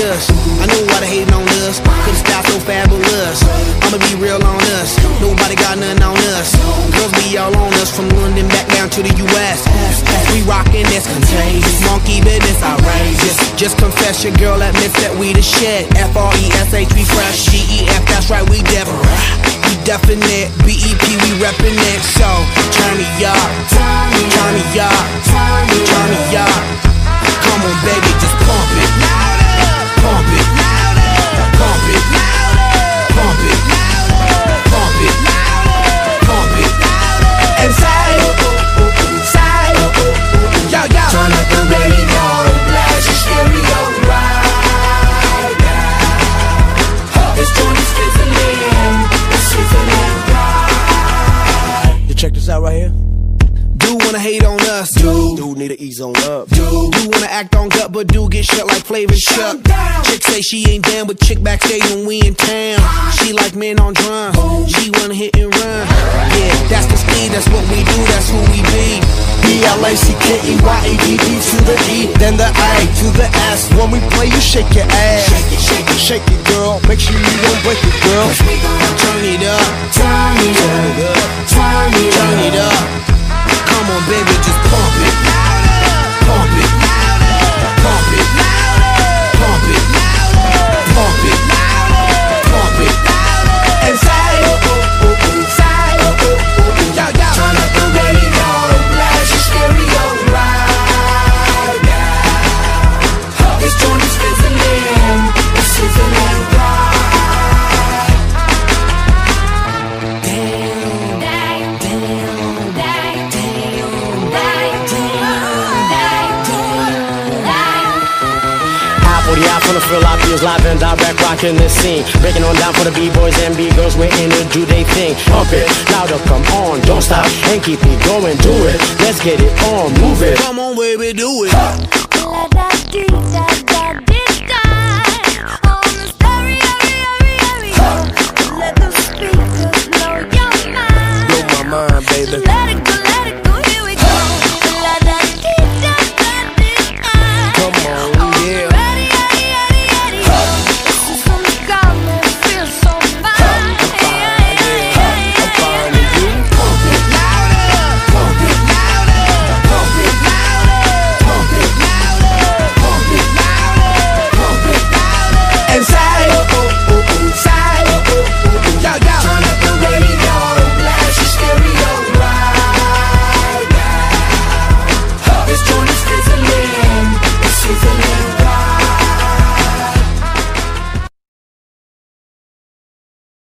us. I know why they hating on us, cause the style so fabulous. I'ma be real on us, nobody got nothing on us. Girls be all on us, from London back down to the US. We rockin' this contagious, monkey business outrageous. Just confess your girl admits that we the shit. F-R-E-S-H, we fresh. G-E-F, that's right, we different. We definite, B-E-P, we reppin' it. So, turn me up, turn me up, turn me up. Come on baby, just pump it, pump it, pump it, pump it, pump it, pump it. And say, yo, yo. Turn up the radio, blast your stereo right now. This joint is fizzling, it's sizzling right. You check this out right here. Do wanna hate on us, do need to ease on up, do wanna act on gut, but do get shut like Flavor Chuck. Chick say she ain't down, but chick backstage when we in town. She like men on drum, she wanna hit and run. Yeah, that's the speed, that's what we do, that's who we be. B-L-A-C-K-E-Y-A-D-D to the E, then the A to the S. When we play, you shake your ass. Shake it, girl. Make sure you don't break it, girl. Turn it up, Turn it up, turn it up, turn it up. Come on, baby, just pump it, pump it, pump it, pump it, pump it, pump it, and say, yo, yo. turn up the radio, blast your stereo right now. This joint is fizzling, it's sizzling right. From the fill, I feels live and direct, rocking this scene. Breaking on down for the B-boys and B-girls, we're in to do they thing. Pump it, louder, come on, don't stop, and keep it going, do it. Let's get it on, move it. Come on, baby, do it.